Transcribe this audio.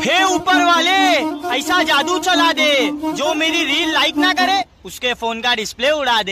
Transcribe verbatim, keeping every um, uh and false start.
हे ऊपर वाले, ऐसा जादू चला दे जो मेरी रील लाइक ना करे उसके फोन का डिस्प्ले उड़ा दे।